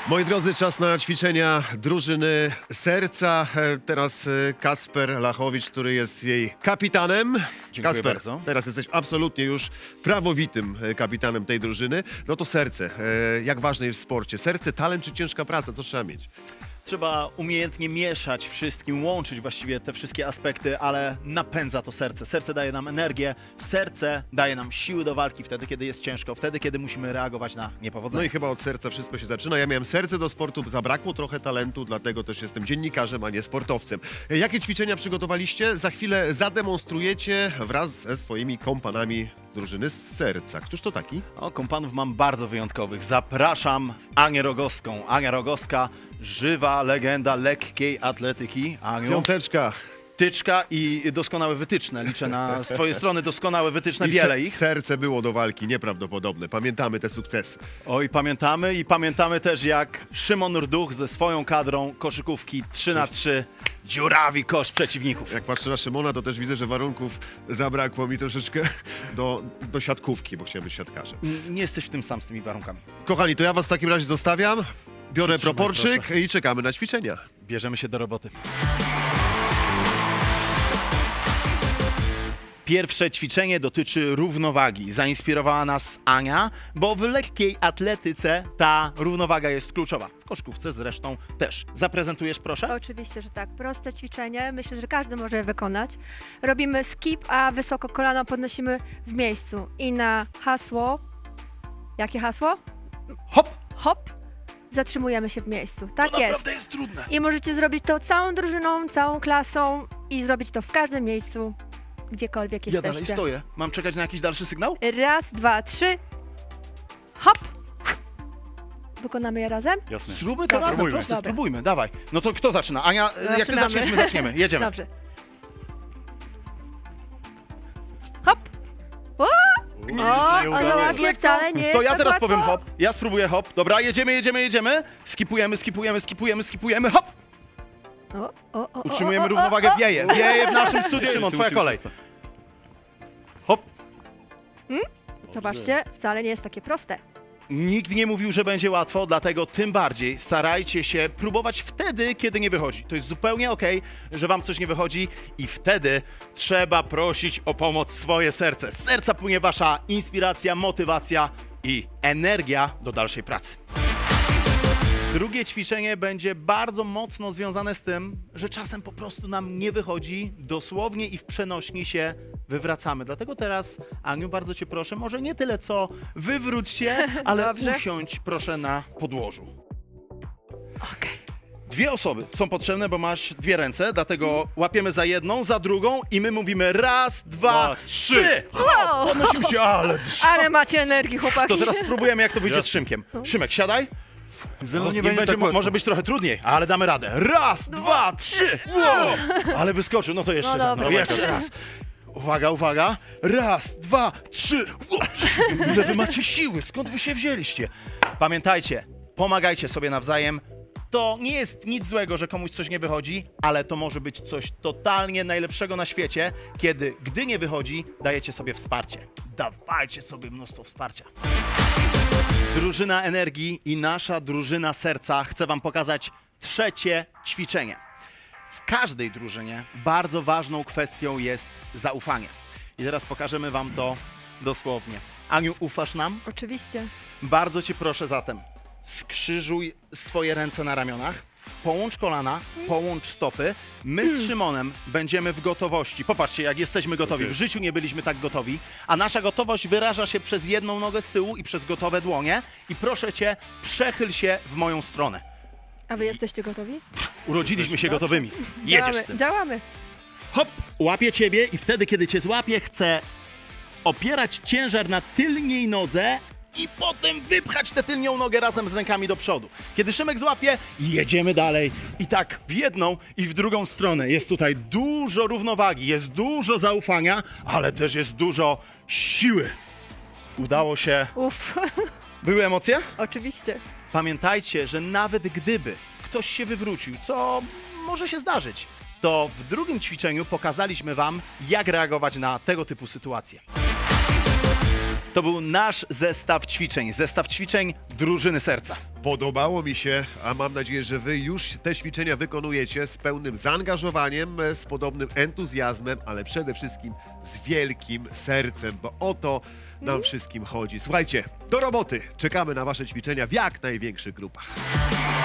Moi drodzy, czas na ćwiczenia drużyny serca. Teraz Kacper Lachowicz, który jest jej kapitanem. Dziękuję Kacper, bardzo. teraz jesteś absolutnie już prawowitym kapitanem tej drużyny. No to serce. Jak ważne jest w sporcie? Serce, talent czy ciężka praca? Co trzeba mieć? Trzeba umiejętnie mieszać wszystkim, łączyć właściwie te wszystkie aspekty, ale napędza to serce. Serce daje nam energię, serce daje nam siły do walki wtedy, kiedy jest ciężko, wtedy, kiedy musimy reagować na niepowodzenie. No i chyba od serca wszystko się zaczyna. Ja miałem serce do sportu, zabrakło trochę talentu, dlatego też jestem dziennikarzem, a nie sportowcem. Jakie ćwiczenia przygotowaliście? Za chwilę zademonstrujecie wraz ze swoimi kompanami drużyny z serca. Któż to taki? O, kompanów mam bardzo wyjątkowych. Zapraszam Anię Rogowską. Ania Rogowska, żywa legenda lekkiej atletyki. Aniu, Piąteczka. tyczka i doskonałe wytyczne. Liczę na z twojej strony doskonałe wytyczne, wiele ich. Serce było do walki, nieprawdopodobne. Pamiętamy te sukcesy. Oj, pamiętamy też jak Szymon Rduch ze swoją kadrą koszykówki 3x3 dziurawi kosz przeciwników. Jak patrzę na Szymona, to też widzę, że warunków zabrakło mi troszeczkę do siatkówki, bo chciałem być siatkarzem. Nie jesteś w tym sam z tymi warunkami. Kochani, to ja was w takim razie zostawiam. Biorę Przytrzymaj, proporczyk proszę. i czekamy na ćwiczenia. Bierzemy się do roboty. Pierwsze ćwiczenie dotyczy równowagi. Zainspirowała nas Ania, bo w lekkiej atletyce ta równowaga jest kluczowa. W koszykówce zresztą też. Zaprezentujesz, proszę? Oczywiście, że tak. Proste ćwiczenie. Myślę, że każdy może je wykonać. Robimy skip, a wysoko kolano podnosimy w miejscu. I na hasło... Jakie hasło? Hop! Hop! Zatrzymujemy się w miejscu. Tak To jest. naprawdę jest trudne. I możecie zrobić to całą drużyną, całą klasą i zrobić to w każdym miejscu, gdziekolwiek Ja jesteście. dalej stoję. Mam czekać na jakiś dalszy sygnał? Raz, dwa, trzy. Hop! Wykonamy je razem? Jasne. Zróbmy to Dobra. razem, proste, Dobra. spróbujmy, dawaj. No to kto zaczyna? Ania, jak ty zaczniesz, my zaczniemy. Jedziemy. Dobrze. Hop! O, zobaczcie, wcale nie jest To ja tak teraz łatwo. powiem hop. Ja spróbuję hop. Dobra, jedziemy. Skipujemy, hop. Utrzymujemy równowagę, wieje w naszym studiu. Szymon, twoja kolej. Hop. Zobaczcie, wcale nie jest takie proste. Nikt nie mówił, że będzie łatwo, dlatego tym bardziej starajcie się próbować wtedy, kiedy nie wychodzi. To jest zupełnie okej, że wam coś nie wychodzi i wtedy trzeba prosić o pomoc swoje serce. Z serca płynie wasza inspiracja, motywacja i energia do dalszej pracy. Drugie ćwiczenie będzie bardzo mocno związane z tym, że czasem po prostu nam nie wychodzi, dosłownie i w przenośni się wywracamy. Dlatego teraz, Aniu, bardzo cię proszę, może nie tyle co wywróć się, ale Dobrze. usiądź proszę na podłożu. Okej. Dwie osoby są potrzebne, bo masz dwie ręce, dlatego łapiemy za jedną, za drugą i my mówimy raz, dwa, trzy. Wow. Podnosimy się, Ale macie energii, chłopaki. To teraz spróbujemy, jak to wyjdzie z Szymkiem. Szymek, siadaj. Ze Nie będzie, może być trochę trudniej, ale damy radę. Raz, dwa, trzy. Wow. Ale wyskoczył, no to jeszcze No za dobra. mną. Jeszcze raz. Uwaga. Raz, dwa, trzy. Ile wy macie siły? Skąd wy się wzięliście? Pamiętajcie, pomagajcie sobie nawzajem. To nie jest nic złego, że komuś coś nie wychodzi, ale to może być coś totalnie najlepszego na świecie, kiedy, gdy nie wychodzi, dajecie sobie wsparcie. Dawajcie sobie mnóstwo wsparcia. Drużyna energii i nasza drużyna serca chce wam pokazać trzecie ćwiczenie. W każdej drużynie bardzo ważną kwestią jest zaufanie. I teraz pokażemy wam to dosłownie. Aniu, ufasz nam? Oczywiście. Bardzo cię proszę zatem, skrzyżuj swoje ręce na ramionach, połącz kolana, połącz stopy. My z Szymonem będziemy w gotowości. Popatrzcie, jak jesteśmy gotowi. W życiu nie byliśmy tak gotowi, a nasza gotowość wyraża się przez jedną nogę z tyłu i przez gotowe dłonie. I proszę cię, przechyl się w moją stronę. A wy jesteście gotowi? Urodziliśmy się gotowymi. Jedziesz z tym. Działamy. Hop, łapię ciebie i wtedy, kiedy cię złapię, chcę opierać ciężar na tylniej nodze i potem wypchać tę tylnią nogę razem z rękami do przodu. Kiedy Szymek złapie, jedziemy dalej. I tak w jedną i w drugą stronę. Jest tutaj dużo równowagi, jest dużo zaufania, ale też jest dużo siły. Udało się. Uff, Były emocje? oczywiście. Pamiętajcie, że nawet gdyby ktoś się wywrócił, co może się zdarzyć, to w drugim ćwiczeniu pokazaliśmy wam, jak reagować na tego typu sytuacje. To był nasz zestaw ćwiczeń drużyny serca. Podobało mi się, a mam nadzieję, że wy już te ćwiczenia wykonujecie z pełnym zaangażowaniem, z podobnym entuzjazmem, ale przede wszystkim z wielkim sercem, bo o to nam wszystkim chodzi. Słuchajcie, do roboty! Czekamy na wasze ćwiczenia w jak największych grupach.